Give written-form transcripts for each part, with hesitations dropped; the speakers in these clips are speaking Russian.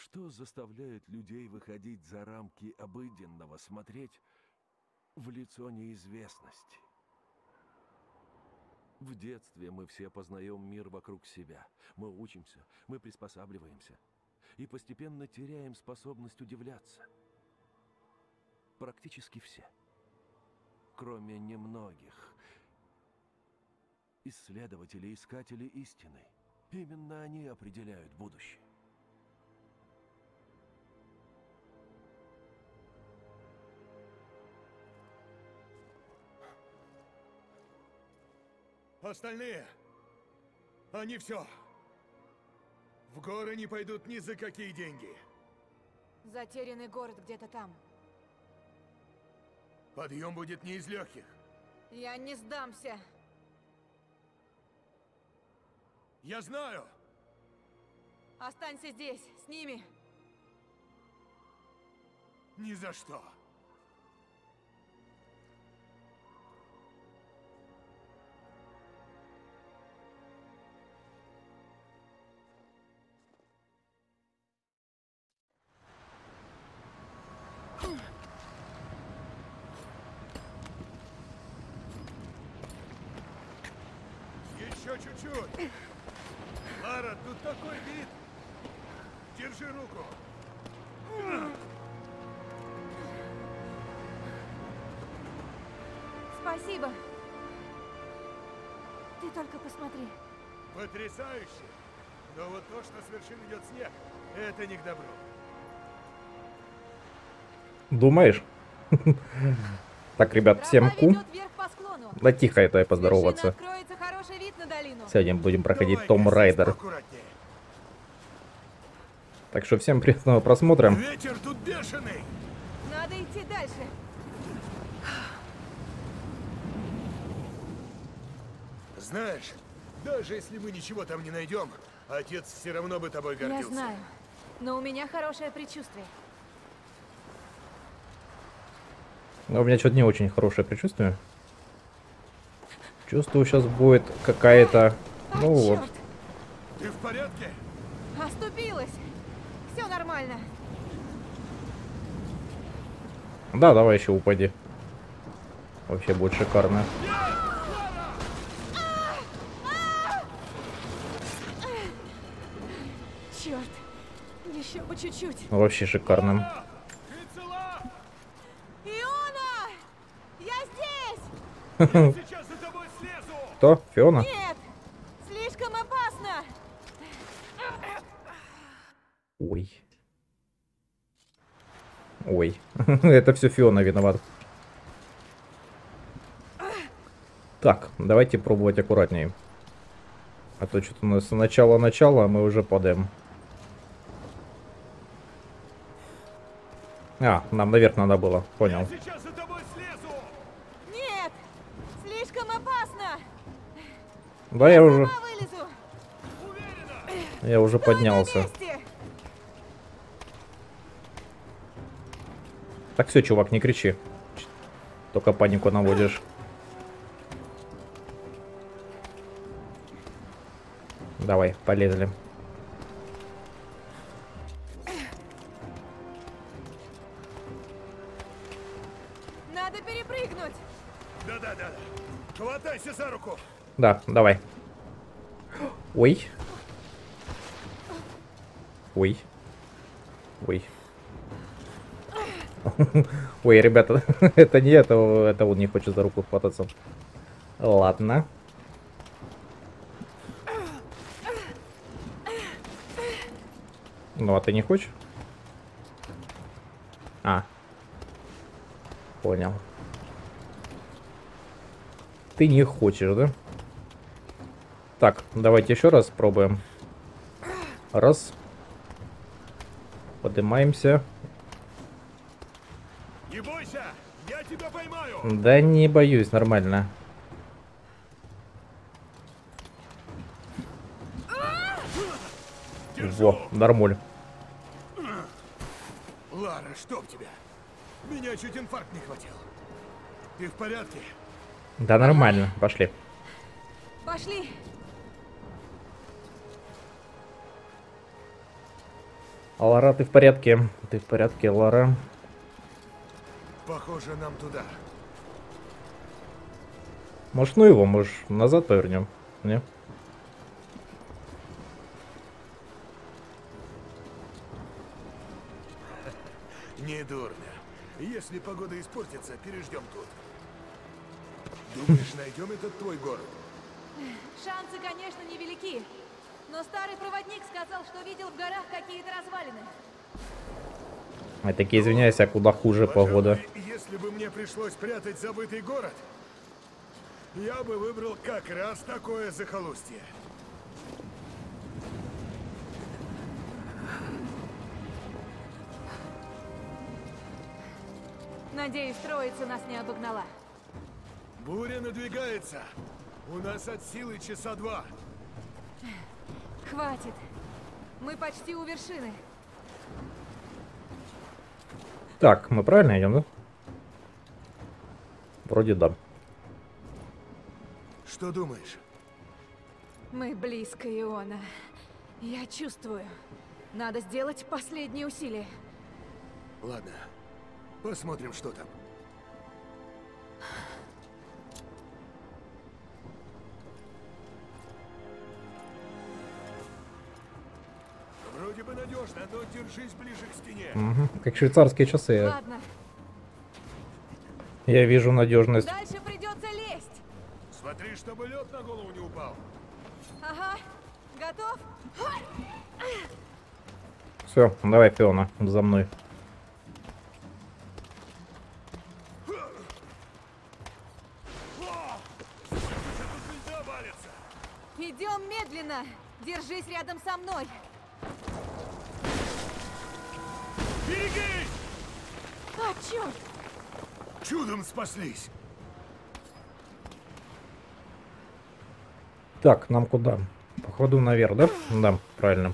Что заставляет людей выходить за рамки обыденного, смотреть в лицо неизвестности? В детстве мы все познаем мир вокруг себя. Мы учимся, мы приспосабливаемся и постепенно теряем способность удивляться. Практически все, кроме немногих. Исследователи, искатели истины. Именно они определяют будущее. Остальные, они все. В горы не пойдут ни за какие деньги. Затерянный город где-то там. Подъем будет не из легких. Я не сдамся. Я знаю. Останься здесь, с ними. Ни за что. Еще чуть-чуть. Лара, тут такой вид. Держи руку. Спасибо. Ты только посмотри. Потрясающе. Но вот то, что с вершин идет снег, это не к добру. Думаешь? Так, ребят, всем Тропа ку. ведет вверх по склону. Да тихо это и С вершины поздороваться. откроется хороший вид на долину. Сегодня будем проходить Давай-ка Том здесь Райдер. поаккуратнее. Так что всем приятного просмотра. Ветер тут бешеный. Надо идти дальше. Знаешь, даже если мы ничего там не найдем, отец все равно бы тобой Я гордился. знаю. Но у меня хорошее предчувствие. Но у меня что-то не очень хорошее предчувствие. Чувствую, сейчас будет какая-то... Ну вот. Черт, Ты в порядке? оступилась. Все нормально. Да, давай еще упади. Вообще будет шикарно. Черт. Еще бы чуть-чуть. Вообще шикарно. Ты цела? Иона! Я здесь! Я сейчас за тобой слезу! Кто? Фиона? Нет! Слишком опасно! Ой. Ой. Это все Фиона виноват. Так, давайте пробовать аккуратнее. А то что-то у нас начало-начало, а мы уже падаем. А, нам наверх надо было. Понял. Я сейчас за тобой слезу! Нет! Слишком опасно! Да, я уже, Сама вылезу! Уверена! я уже Стой на поднялся. месте! Так, все, чувак, не кричи. Только панику наводишь. Давай, полезли. Надо перепрыгнуть! Да-да-да. Хватайся за руку. Да, давай. Ой. Ой. Ой. Ой, ребята, это не это он не хочет за руку хвататься. Ладно. Ну, а ты не хочешь? А. Понял. Ты не хочешь, да? Так, давайте еще раз пробуем. Раз. Поднимаемся. Не бойся, я тебя поймаю. Да не боюсь, нормально. Во, нормуль. Лара, чтоб тебя. Меня чуть инфаркт не хватил. Ты в порядке? Да нормально, пошли. Пошли! Лара, ты в порядке? Ты в порядке, Лара? Похоже, нам туда. Может, ну его, может, назад повернем? Не? Не дурно. Если погода испортится, переждем тут. Думаешь, найдем этот твой город? Шансы, конечно, невелики. Но старый проводник сказал, что видел в горах какие-то развалины. Я таки извиняюсь, а куда хуже погода. Пожалуй, если бы мне пришлось прятать забытый город, я бы выбрал как раз такое захолустье. Надеюсь, троица нас не обогнала. Буря надвигается. У нас от силы часа 2. Хватит. Мы почти у вершины. Так, мы правильно идем, да? Вроде да. Что думаешь? Мы близко, Иона. Я чувствую. Надо сделать последние усилия. Ладно, посмотрим, что там. Вроде бы надежно, но держись ближе к стене. Мгм, как швейцарские часы. Ладно, Я вижу надежность. дальше придется лезть. Смотри, чтобы лед на голову не упал. Ага. Готов? Все, давай, Фиона, за мной. Тут льда валится. Идем медленно. Держись рядом со мной. Берегись! А, черт! Чудом спаслись. Так, нам куда? Походу наверх, да? Да, правильно.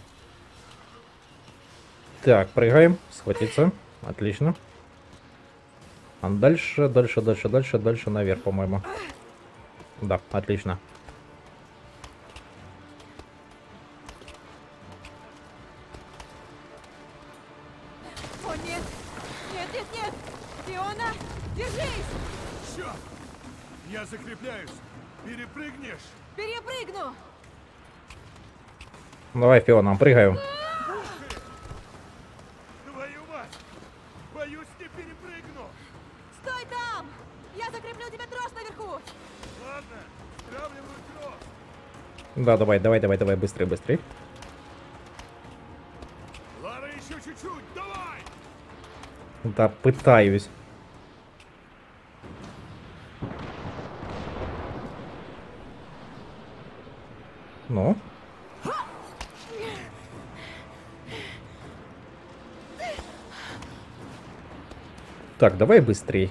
Так, прыгаем. Схватиться. Отлично. А дальше наверх, по-моему. Да, отлично. О, нет! Нет, нет, нет! Фиона, держись! Черт! Я закрепляюсь. Перепрыгнешь. Перепрыгну! Давай, Фиона, прыгаем. Твою мать! Боюсь, не перепрыгну. Стой там! Я закреплю тебе трос наверху! Ладно, стравливаю трос. Да, давай, быстрее. Лара, еще чуть-чуть, давай! Да, пытаюсь. Ну? Так, давай быстрей.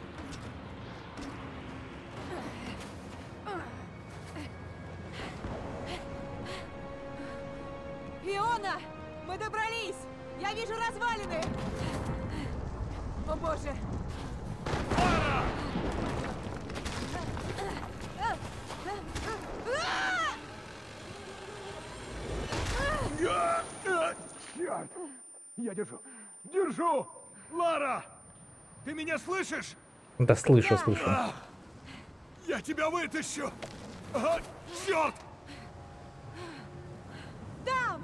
Фиона! Мы добрались! Я вижу развалины! О боже! Черт! Я держу. Держу! Лара! Ты меня слышишь? Да, слышу. Я тебя вытащу! А, черт! Там!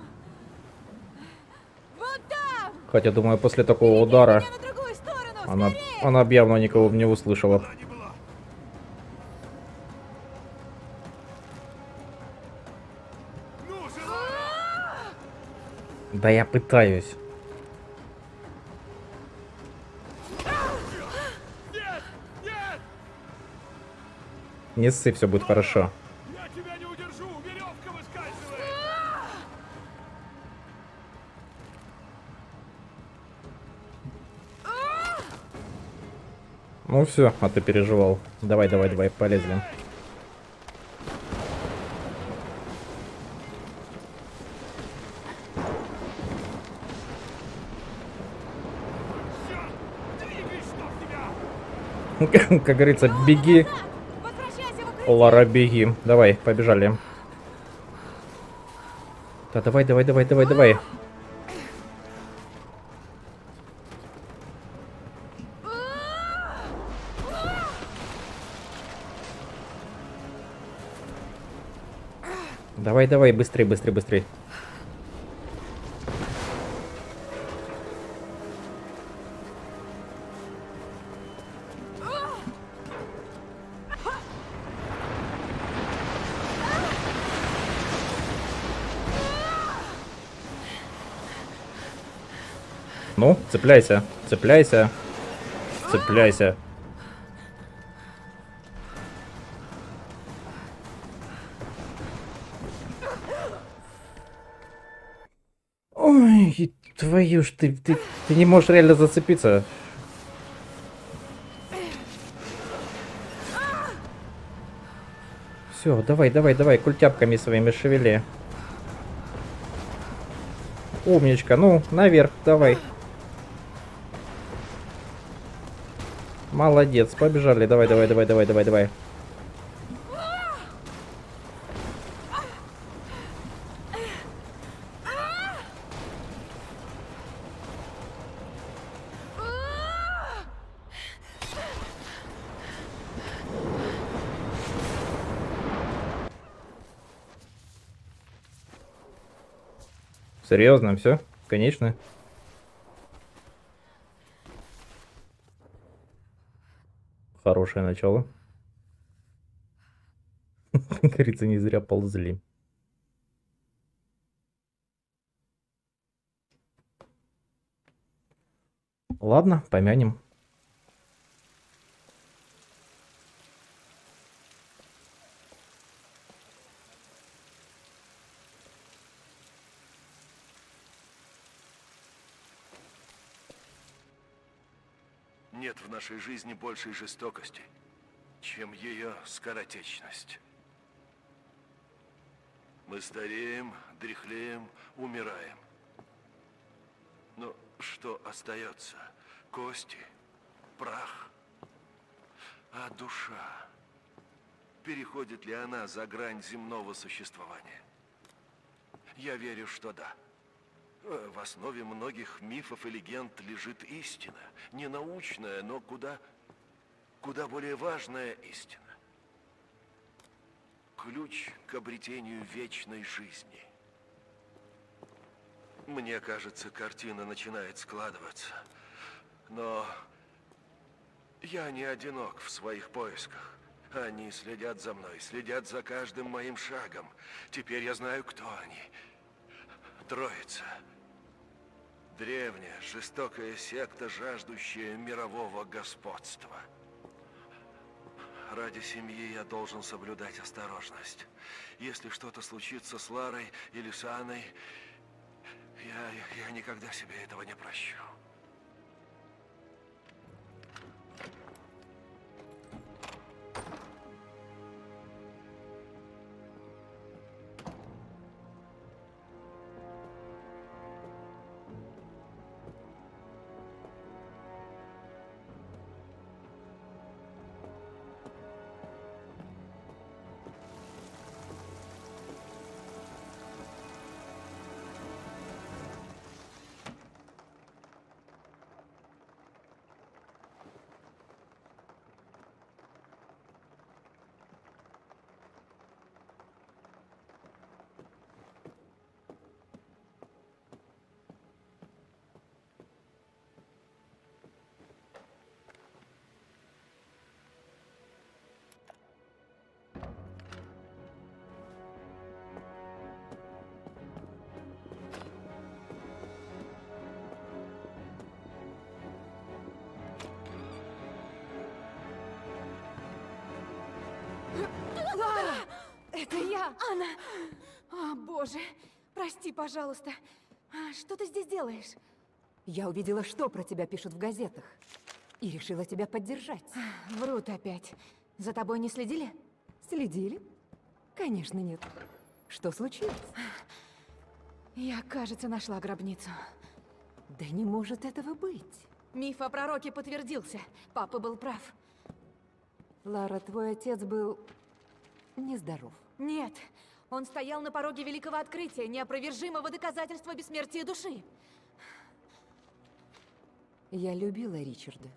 Вот там! Хотя, думаю, после такого удара Меня на другую сторону! она Скорее! бы явно никого не услышала. Куда ни была. Ну же, Лара! Да я пытаюсь. Нет! Нет! Не ссы, все будет хорошо. Я тебя не удержу! Веревка выскальзывает! Ну все, а ты переживал. Давай, полезли. Черт! Двигай, чтоб тебя! Как говорится, беги, Назад! Возвращайся в укрытие! Лара, беги. Давай, побежали. Да, давай. Давай, давай, быстрей, быстрей, быстрей. Ну, цепляйся, цепляйся, цепляйся. Ой, твою ж ты не можешь реально зацепиться. Все, давай, давай, давай, культяпками своими шевели. Умничка, ну, наверх, давай. Молодец, побежали, давай, давай, давай, давай, давай, давай. Серьезно, все? Конечно. Хорошее начало. Как говорится, не зря ползли. Ладно, помянем. Нет в нашей жизни большей жестокости, чем ее скоротечность. Мы стареем, дряхлеем, умираем. Но что остается? Кости, прах. А душа? Переходит ли она за грань земного существования? Я верю, что да. В основе многих мифов и легенд лежит истина. Не научная, но куда более важная истина. Ключ к обретению вечной жизни. Мне кажется, картина начинает складываться. Но я не одинок в своих поисках. Они следят за мной, следят за каждым моим шагом. Теперь я знаю, кто они. Троица. Древняя, жестокая секта, жаждущая мирового господства. Ради семьи я должен соблюдать осторожность. Если что-то случится с Ларой или с Анной, я никогда себе этого не прощу. Лара! Это я! Анна! О, боже! Прости, пожалуйста. Что ты здесь делаешь? Я увидела, что про тебя пишут в газетах. И решила тебя поддержать. Врут опять. За тобой не следили? Следили? Конечно, нет. Что случилось? Я, кажется, нашла гробницу. Да не может этого быть. Миф о пророке подтвердился. Папа был прав. Лара, твой отец был нездоров. Нет, он стоял на пороге великого открытия, неопровержимого доказательства бессмертия души. Я любила Ричарда.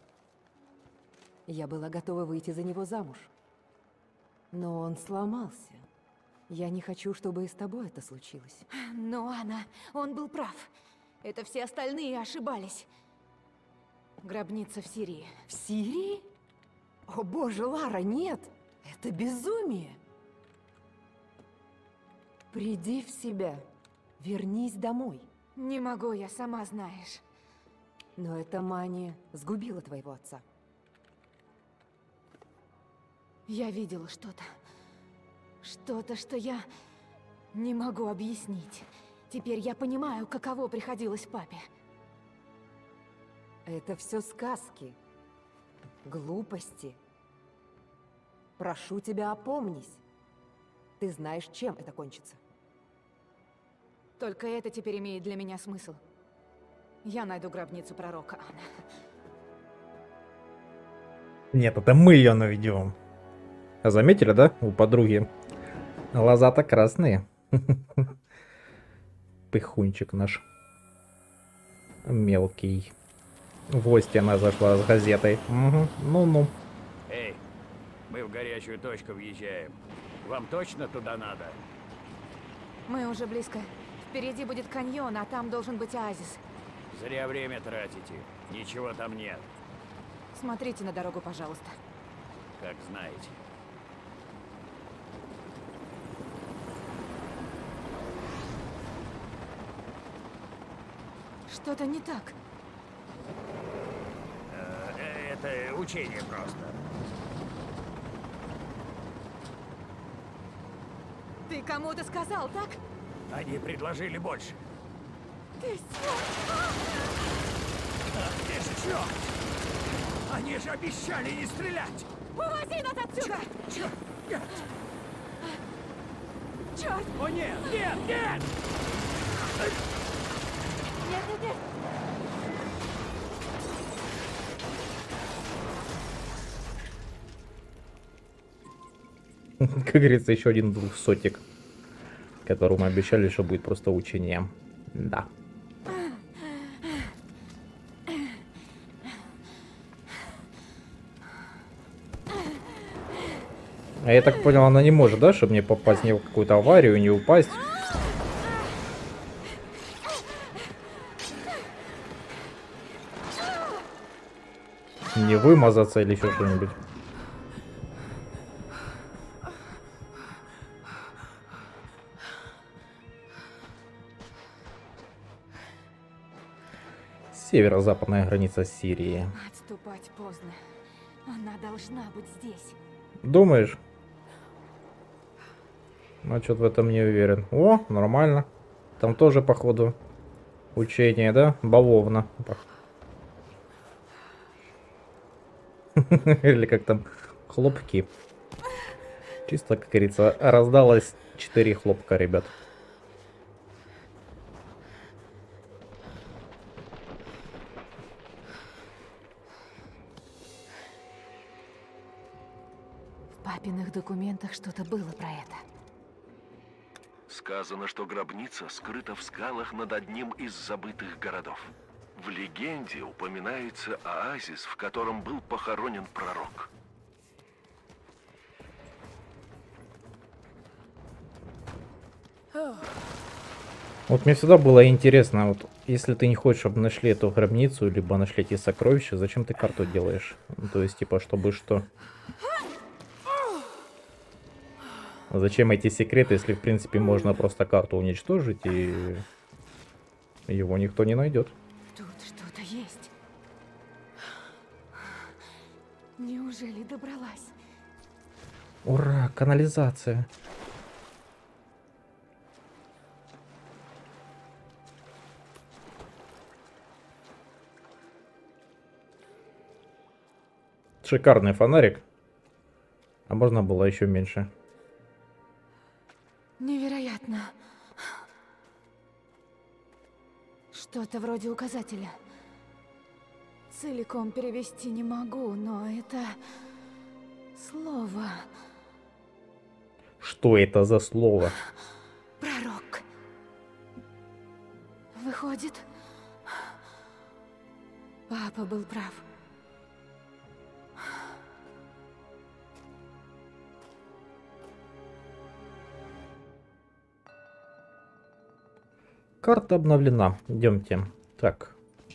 Я была готова выйти за него замуж. Но он сломался. Я не хочу, чтобы и с тобой это случилось. Но он был прав. Это все остальные ошибались. Гробница в Сирии. В Сирии? О боже, Лара, нет! Это безумие! Приди в себя. Вернись домой. Не могу, я сама знаешь. Но эта мания сгубила твоего отца. Я видела что-то. Что-то, что я не могу объяснить. Теперь я понимаю, каково приходилось папе. Это все сказки. Глупости. Прошу тебя, опомнись. Ты знаешь, чем это кончится. Только это теперь имеет для меня смысл. Я найду гробницу пророка Анна. Нет, это мы ее наведем. А заметили, да, у подруги глаза-то красные. Пыхунчик наш. Мелкий. В гости она зашла с газетой. Угу. Ну-ну. Эй, мы в горячую точку въезжаем. Вам точно туда надо? Мы уже близко. Впереди будет каньон, а там должен быть оазис. Зря время тратите. Ничего там нет. Смотрите на дорогу, пожалуйста. Как знаете. Что-то не так. Это учение просто. Ты кому-то сказал, так? Они предложили больше. Ты Где же черт? Они же обещали не стрелять! Увози нас отсюда! Черт! Нет! Черт! О нет! Нет! Нет! Нет, нет, нет! Как говорится, еще один двухсотик, которому обещали, что будет просто учение. Да. А я так понял, она не может, да, чтобы не попасть ни в какую-то аварию, не упасть. Не вымазаться или еще что-нибудь. Северо-западная граница Сирии. Отступать поздно. Она должна быть здесь. Думаешь? Ну, что-то в этом не уверен. О, нормально. Там тоже, походу, учение, да? Бавовна. Или как там, хлопки. Чисто, как говорится, раздалось 4 хлопка, ребят. В папиных документах что-то было про это. Сказано, что гробница скрыта в скалах над одним из забытых городов. В легенде упоминается оазис, в котором был похоронен пророк. Вот мне всегда было интересно, вот если ты не хочешь, чтобы нашли эту гробницу, либо нашли эти сокровища, зачем ты карту делаешь? Ну, то есть, типа, чтобы что? Зачем эти секреты, если, в принципе, можно просто карту уничтожить, и его никто не найдет? Тут что-то есть. Неужели добралась? Ура, канализация. Шикарный фонарик. А можно было еще меньше. Невероятно. Что-то вроде указателя. Целиком перевести не могу, но это слово. Что это за слово? Пророк. Выходит, папа был прав. карта обновлена. Идемте. Так.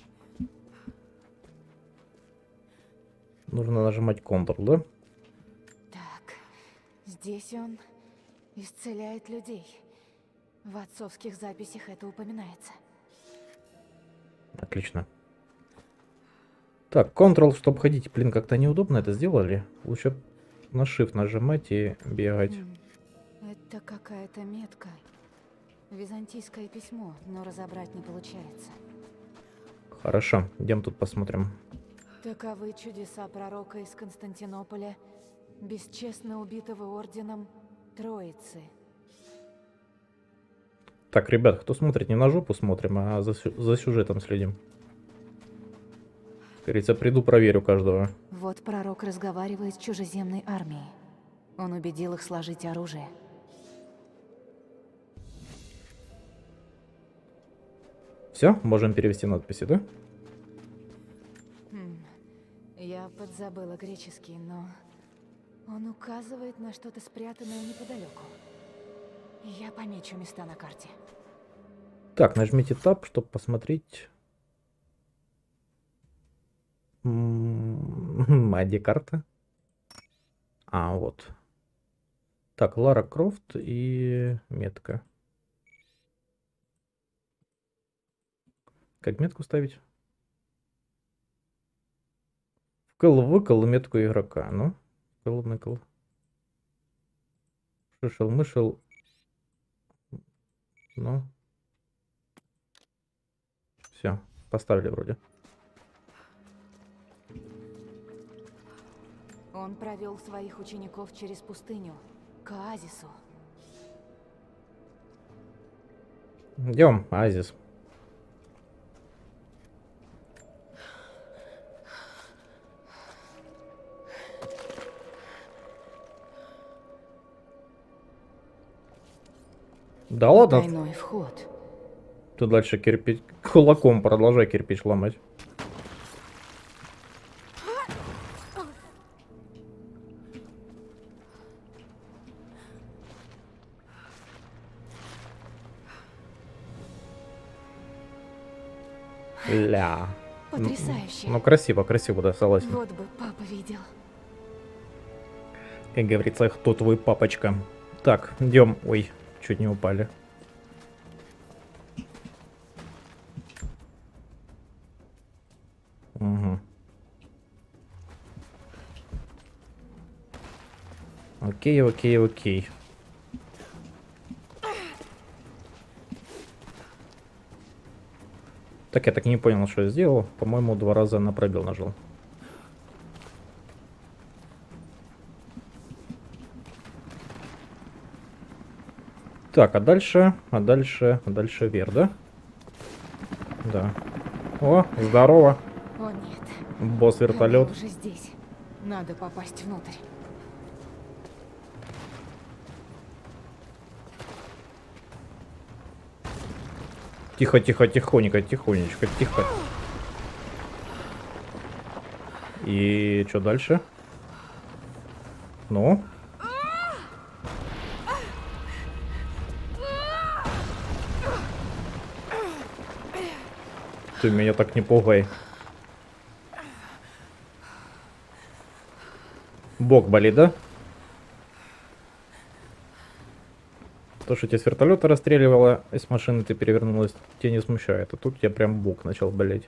Нужно нажимать Ctrl, да? Так, здесь он исцеляет людей. В отцовских записях это упоминается. Отлично. Так, Ctrl, чтобы ходить. Блин, как-то неудобно это сделали. Лучше на Shift нажимать и бегать. Это какая-то метка. Византийское письмо, но разобрать не получается. Хорошо, идем тут посмотрим. Таковы чудеса пророка из Константинополя, бесчестно убитого орденом Троицы. Так, ребят, кто смотрит, не на жопу смотрим, а за сюжетом следим. Как говорится, приду, проверю каждого. Вот пророк разговаривает с чужеземной армией. Он убедил их сложить оружие. Все, можем перевести надписи, да? Я подзабыла греческий, но он указывает на что-то спрятанное неподалеку. Я помечу места на карте. Так, нажмите Tab, чтобы посмотреть. А где карта? А, вот. Так, Лара Крофт и метка. Как метку ставить? Вкл-выкл метку игрока. Ну, вкл-мыкл. Шишел-мышел. Ну. Все, поставили вроде. Он провел своих учеников через пустыню, к оазису. Идем, оазис. Да ладно, Тайной вход. ты дальше кирпич кулаком продолжай кирпич ломать. Ля. Потрясающе. Ну красиво, красиво, да, согласен. Вот бы папа видел. Как говорится, кто твой папочка? Так, идем. Ой, чуть не упали. Угу. Окей, окей, окей. Так, я так и не понял, что я сделал. По-моему, 2 раза на пробел нажал. Так, а дальше вверх, да? Да. О, здорово. О нет. Босс вертолет. Они уже здесь. Надо попасть внутрь. Тихо, тихо, тихонько, тихонечко, тихо. И что дальше? Ну? Ты меня так не пугай. Бок болит, да? То, что тебя с вертолета расстреливало, и с машины ты перевернулась, тебя не смущает. А тут тебя прям бок начал болеть.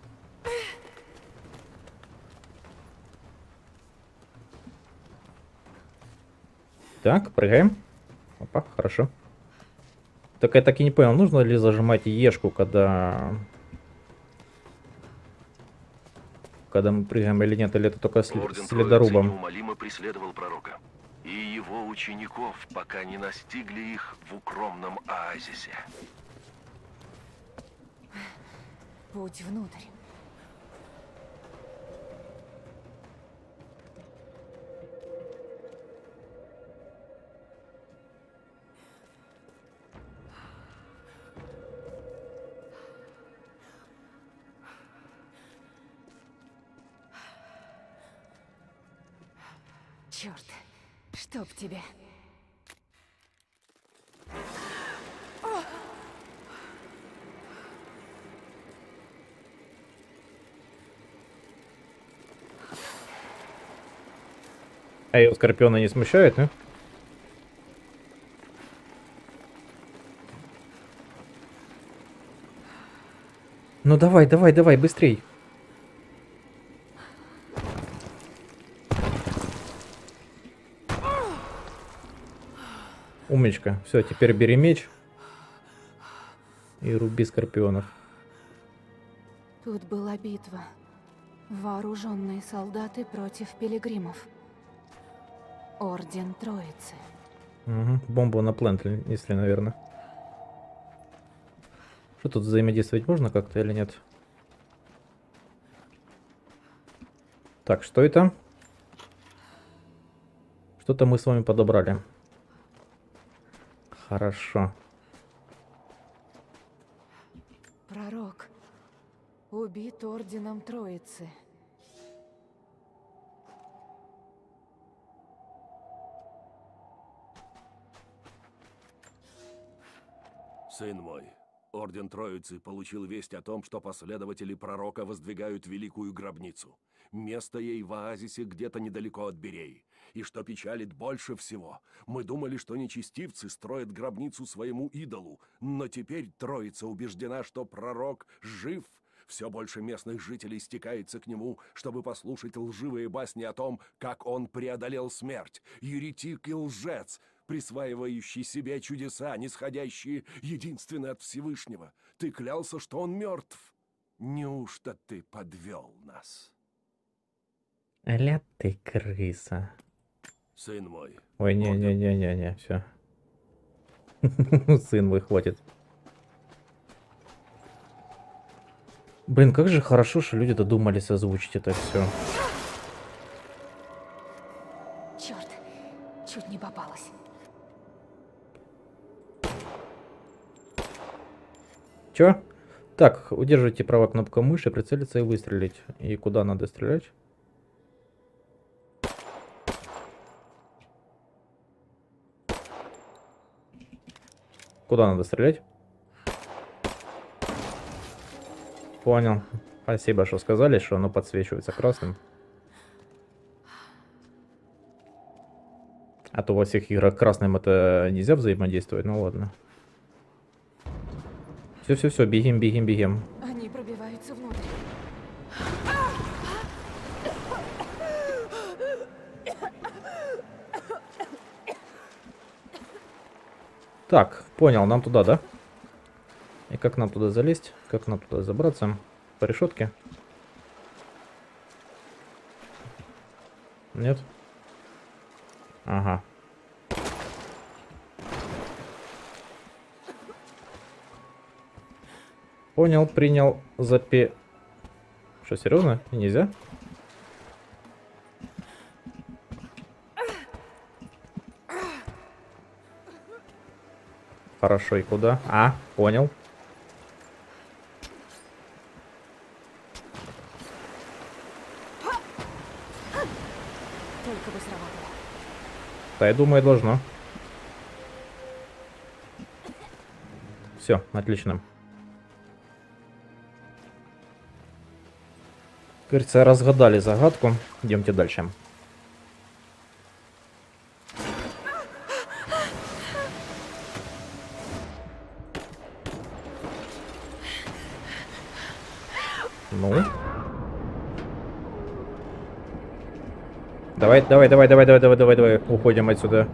Так, прыгаем. Опа, хорошо. Так я так и не понял, нужно ли зажимать Ешку, когда мы прыгаем или нет, или это только Орден следорубом. Троицы неумолимо преследовал пророка. И его учеников, пока не настигли их в укромном оазисе. Путь внутрь. Черт, чтоб тебя. А ее скорпиона не смущает, да? Ну давай, давай, давай, быстрей. Умничка. Все, теперь бери меч и руби скорпионов. Тут была битва. Вооруженные солдаты против пилигримов. Орден Троицы. Угу. Бомбу на плент несли, наверное. Что тут взаимодействовать можно как-то или нет? Так, что это? Что-то мы с вами подобрали. Хорошо. Пророк. Убит Орденом Троицы. Сын мой, Орден Троицы получил весть о том, что последователи пророка воздвигают великую гробницу. Место ей в оазисе где-то недалеко от Береи. И что печалит больше всего, мы думали, что нечестивцы строят гробницу своему идолу, но теперь Троица убеждена, что пророк жив. Все больше местных жителей стекается к нему, чтобы послушать лживые басни о том, как он преодолел смерть. Еретик и лжец, присваивающий себе чудеса, нисходящие единственно от Всевышнего. Ты клялся, что он мертв. Неужто ты подвел нас? Аля ты крыса. Сын мой. Ой, не-не-не-не-не, все. Сын мой, хватит. Блин, как же хорошо, что люди додумались озвучить это все. Черт, чуть не попалась. Чё? Так, удерживайте правой кнопкой мыши, прицелиться и выстрелить. И куда надо стрелять? Куда надо стрелять? Понял. Спасибо, что сказали, что оно подсвечивается красным. А то во всех играх красным это нельзя взаимодействовать, ну ладно. Все, бегим, бегим, бегим. Они пробиваются внутрь. Так, понял, нам туда, да? И как нам туда залезть? Как нам туда забраться? По решетке? Нет? Ага. Понял, принял, Что, серьезно? Нельзя? Хорошо, и куда? А, понял. Только бы сработало. Да, я думаю, должно. Все, отлично. Кажется, разгадали загадку. Идемте дальше. Ну. Давай. Уходим отсюда.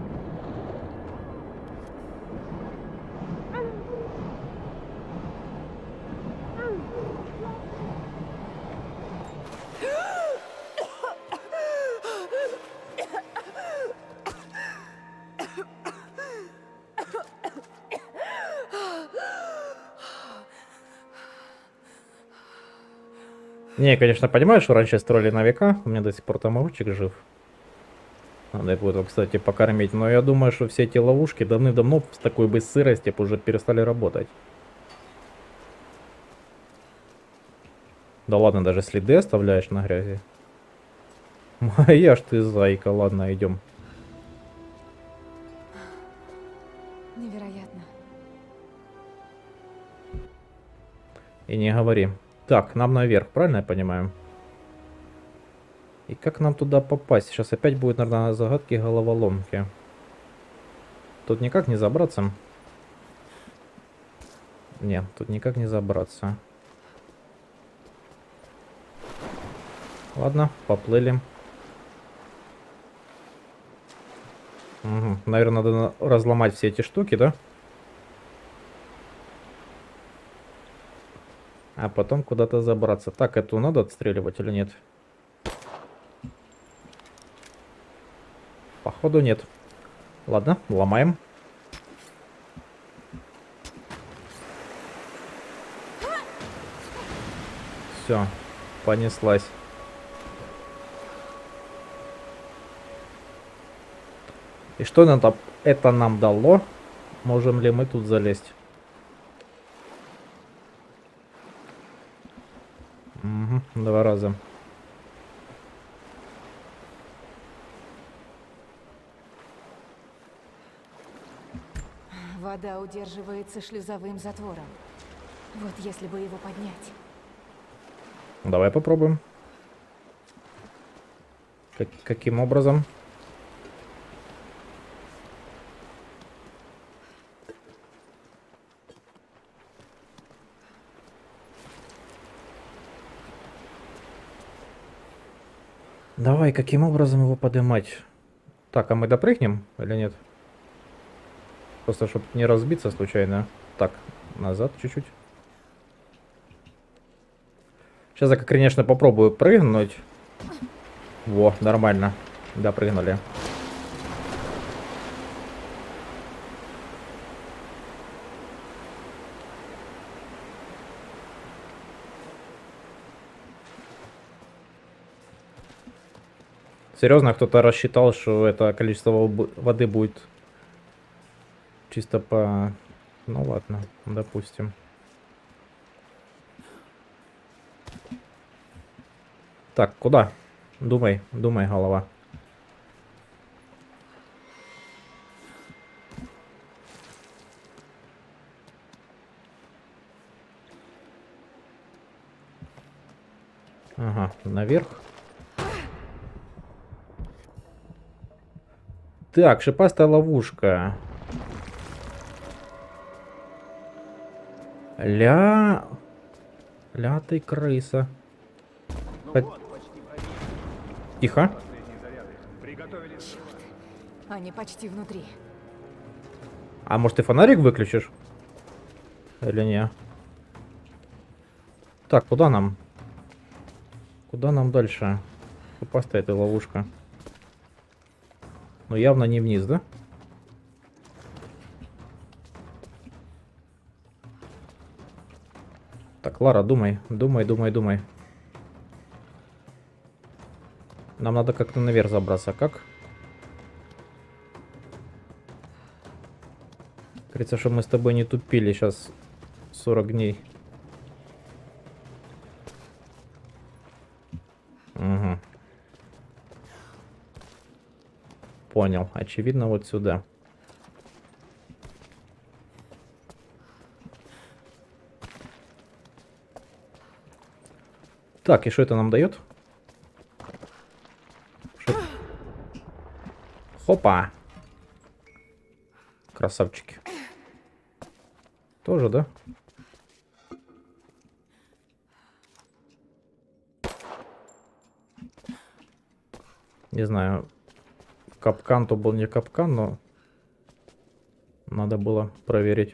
Не, конечно, понимаю, что раньше строили на века. У меня до сих пор там огурчик жив. Надо будет его, кстати, покормить. Но я думаю, что все эти ловушки давным-давно с такой бы сыростью уже перестали работать. Да ладно, даже следы оставляешь на грязи. Моя ж ты зайка. Ладно, идем. Невероятно. И не говори. Так, нам наверх, правильно я понимаю? И как нам туда попасть? Сейчас опять будет, наверное, загадки головоломки. Тут никак не забраться. Нет, тут никак не забраться. Ладно, поплыли. Угу. Наверное, надо разломать все эти штуки, да? А потом куда-то забраться. Так, эту надо отстреливать или нет? Походу нет. Ладно, ломаем. Все, понеслась. И что это нам дало? Можем ли мы тут залезть? Угу, 2 раза. Вода удерживается шлюзовым затвором. Вот если бы его поднять. Давай попробуем. Каким образом? Давай, каким образом его поднимать? Так, а мы допрыгнем или нет? Просто, чтобы не разбиться случайно. Так, назад чуть-чуть. Сейчас я, конечно, попробую прыгнуть. Во, нормально. Допрыгнули. Серьезно, кто-то рассчитал, что это количество воды будет чисто по... Ну ладно, допустим. Так, куда? Думай, думай, голова. Ага, наверх. Так, шипастая ловушка. Ля ты крыса. Тихо. Они почти внутри. А может ты фонарик выключишь? Или не? Так, куда нам? Куда нам дальше? Шипастая эта ловушка. Но явно не вниз, да? Так, Лара, думай. Думай. Нам надо как-то наверх забраться. Как? Говорится, что мы с тобой не тупили сейчас 40 дней. Угу. Понял. Очевидно, вот сюда. Так, и что это нам дает? Хопа! Красавчики. Тоже, да? Не знаю. Капкан то был не капкан, но надо было проверить.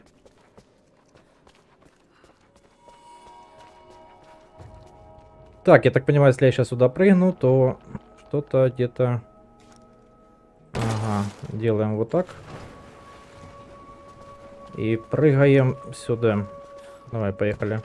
Так, я так понимаю, если я сейчас сюда прыгну, то что-то где-то... Ага, делаем вот так. И прыгаем сюда. Давай, поехали.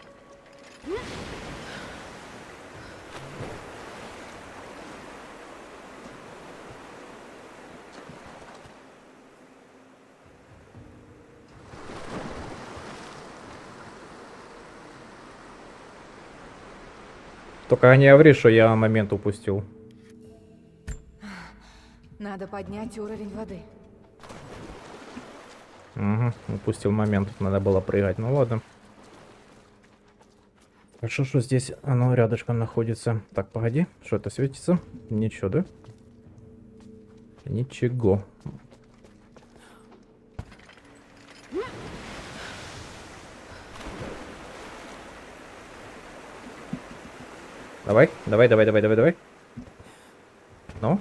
Только не говори, что я момент упустил. Надо поднять уровень воды. Угу, упустил момент. Надо было прыгать. Ну ладно. Хорошо, что здесь оно рядышком находится. Так, погоди, что это светится? Ничего, да? Ничего. Давай, давай, давай, давай, давай, давай. Ну?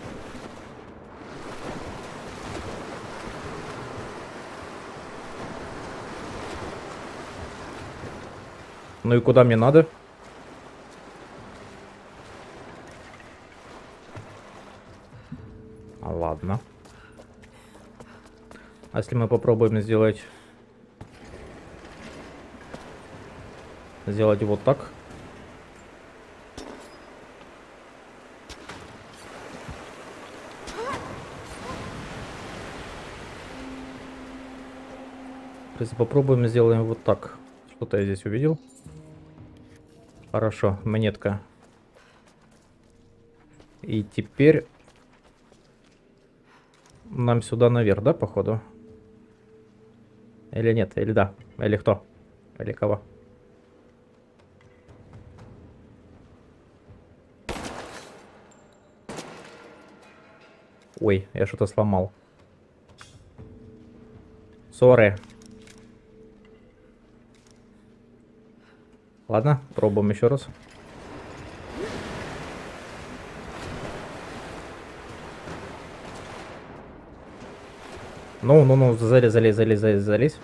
Ну и куда мне надо? Ладно. А если мы попробуем сделать вот так? Если попробуем сделаем вот так. Что-то я здесь увидел. Хорошо, монетка. И теперь нам сюда наверх, да, походу? Или нет? Или да? Или кто? Или кого? Ой, я что-то сломал. Сорри. Ладно, пробуем еще раз. Ну, залезь, залезь, залезь, залезь, залезь.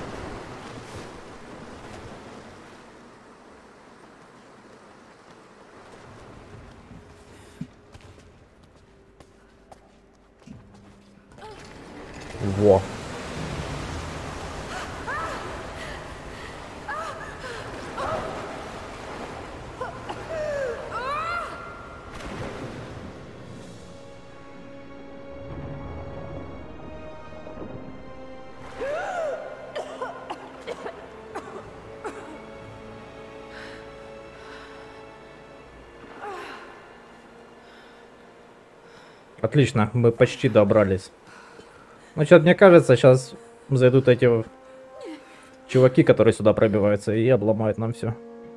Во. Отлично, мы почти добрались. Ну, что-то мне кажется, сейчас зайдут эти чуваки, которые сюда пробиваются, и обломают нам все.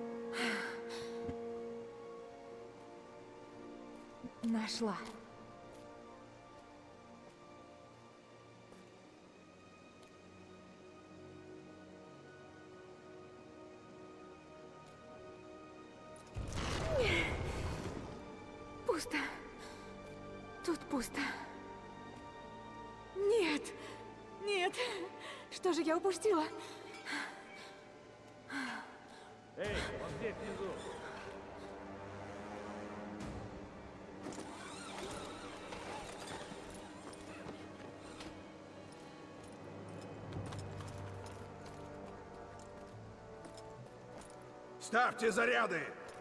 Нашла. Пусто. Тут пусто. Нет. Нет. Что же я упустила? Эй, он здесь внизу. Ставьте заряды!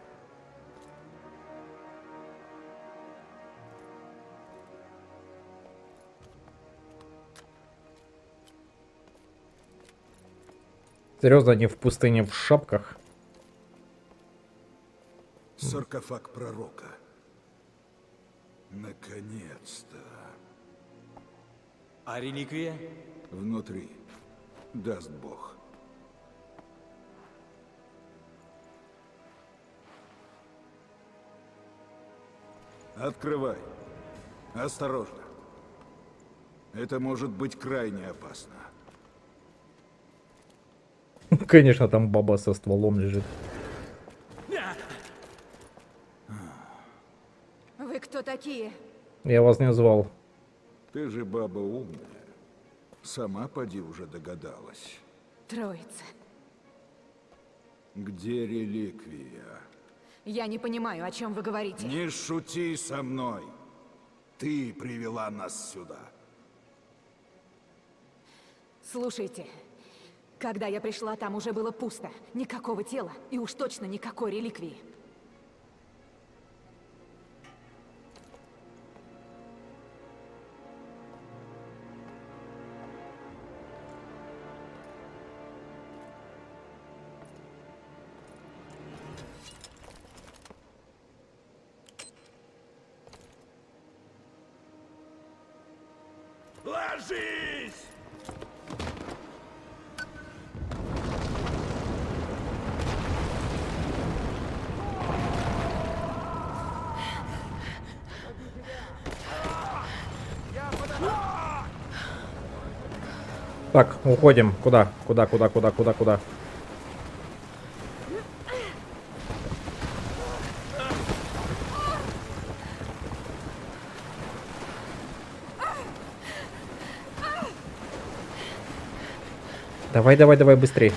Серьезно, они в пустыне в шапках? Саркофаг пророка. Наконец-то. А реликвия? Внутри. Даст Бог. Открывай. Осторожно. Это может быть крайне опасно. Конечно, там баба со стволом лежит. Вы кто такие? Я вас не звал. Ты же баба умная. Сама поди уже догадалась. Троица. Где реликвия? Я не понимаю, о чем вы говорите. Не шути со мной. Ты привела нас сюда. Слушайте, когда я пришла, там уже было пусто. Никакого тела и уж точно никакой реликвии. Ложись! Так, уходим. Куда? Куда? Давай, быстрей.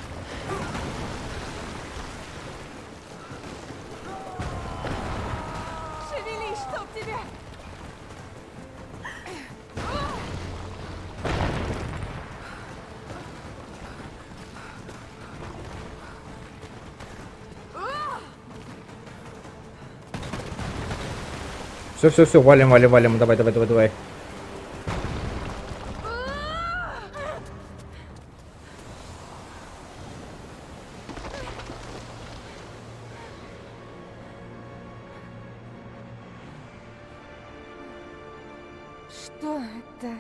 Шевелись, чтоб тебя! Все, валим. Давай. Что это?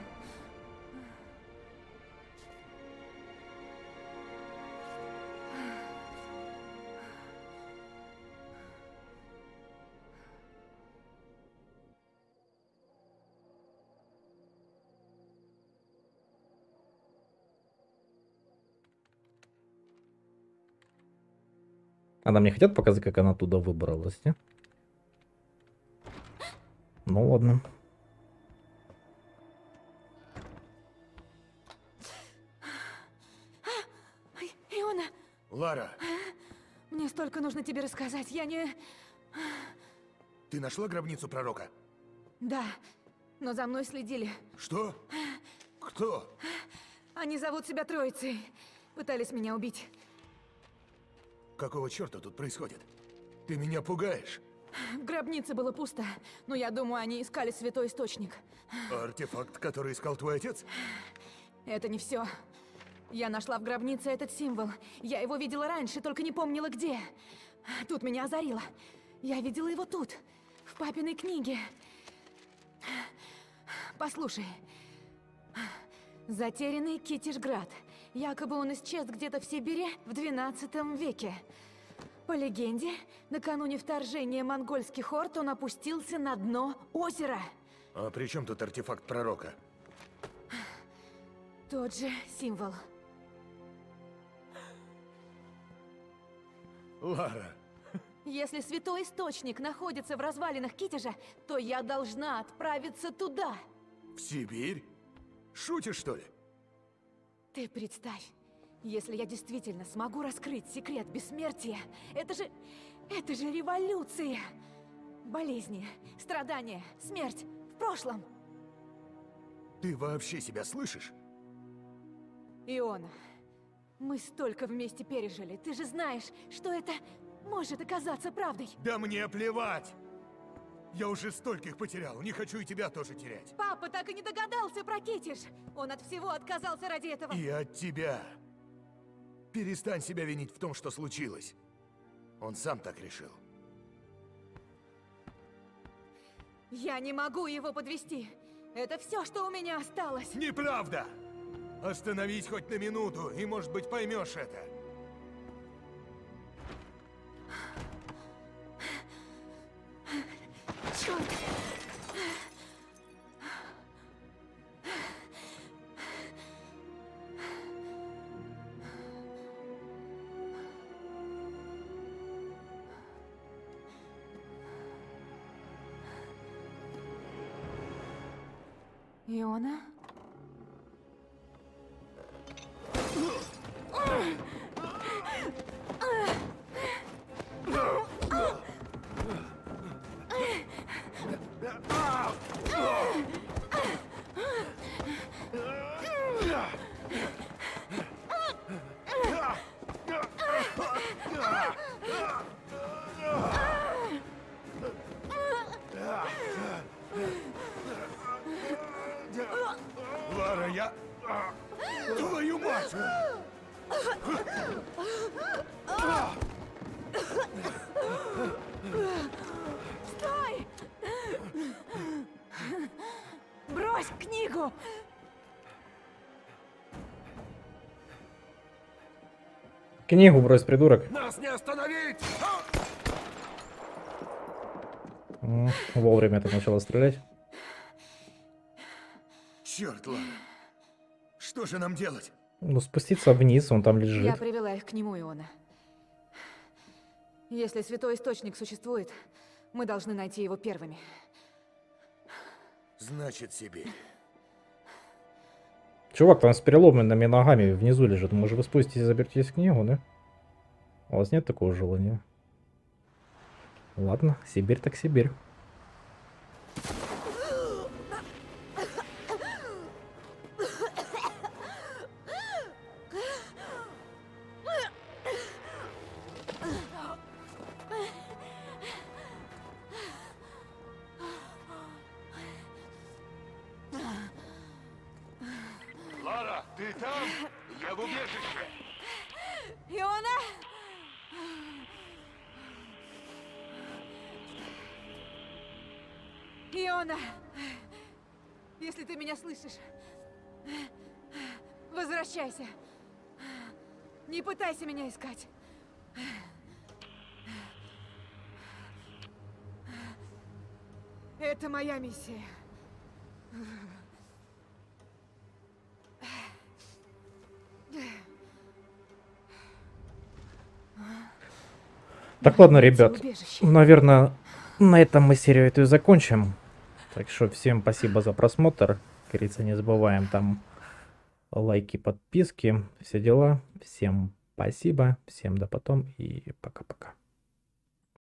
А нам не хотят показать, как она оттуда выбралась, не? Ну ладно. Иона, Лара, мне столько нужно тебе рассказать. Я не... ты нашла гробницу пророка? Да, но за мной следили. Что? Кто? Они зовут себя Троицей. Пытались меня убить. Какого черта тут происходит? Ты меня пугаешь. В гробнице было пусто, но я думаю, они искали святой источник. Артефакт, который искал твой отец? Это не все. Я нашла в гробнице этот символ. Я его видела раньше, только не помнила где. Тут меня озарило. Я видела его тут, в папиной книге. Послушай. Затерянный Китишград. Якобы он исчез где-то в Сибири в 12 веке. По легенде, накануне вторжения монгольских орд он опустился на дно озера. А при чем тут артефакт пророка? Тот же символ. Лара, Если святой источник находится в развалинах Китежа, то я должна отправиться туда. в Сибирь? Шутишь, что ли? Ты представь, если я действительно смогу раскрыть секрет бессмертия, это же революция! Болезни, страдания, смерть в прошлом. Ты вообще себя слышишь? Иона, мы столько вместе пережили. Ты же знаешь, что это может оказаться правдой. Да мне плевать! Я уже стольких потерял, не хочу и тебя тоже терять. Папа так и не догадался про Китиш. Он от всего отказался ради этого. И от тебя. Перестань себя винить в том, что случилось. Он сам так решил. Я не могу его подвести. Это все, что у меня осталось. Неправда! Остановись хоть на минуту, и, может быть, поймешь это. Черт! Иона? Лара, я... Твою мать! Стой! Брось книгу! Книгу брось, придурок. Нас не остановить! Вовремя ты начала стрелять. Черт, Лара. Что же нам делать? Ну, спуститься вниз, он там Я лежит. привела их к нему, Иона. Если святой источник существует, мы должны найти его первыми. Значит, Сибирь. Чувак там с переломанными ногами внизу лежит. Может, вы спуститесь и заберетесь книгу, да? У вас нет такого желания? Ладно, Сибирь так Сибирь. Лара, ты там? Я в убежище. Иона! Иона! Если ты меня слышишь, возвращайся. Не пытайся меня искать. Это моя миссия. Так, ладно, Найти ребят. убежище. Наверное, на этом мы серию эту и закончим. Так что всем спасибо за просмотр. Как говорится, не забываем там лайки, подписки, все дела. Всем спасибо, всем до потом и пока-пока.